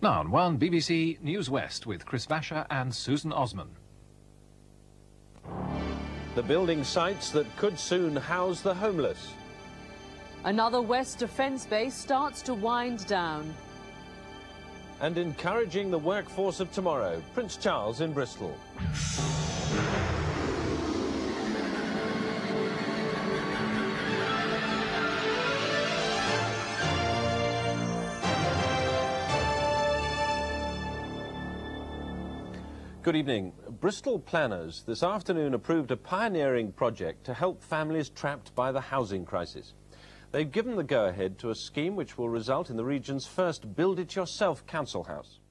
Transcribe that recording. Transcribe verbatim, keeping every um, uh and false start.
Now on one B B C News West with Chris Vasher and Susan Osman. The building sites that could soon house the homeless. Another West defence base starts to wind down. And encouraging the workforce of tomorrow, Prince Charles in Bristol. Good evening. Bristol planners this afternoon approved a pioneering project to help families trapped by the housing crisis. They've given the go-ahead to a scheme which will result in the region's first build-it-yourself council house.